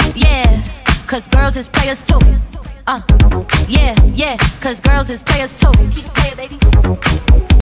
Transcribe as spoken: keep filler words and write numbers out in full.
Yeah, cause girls is players too. Uh, yeah, yeah, cause girls is players too. Keep it playing, baby.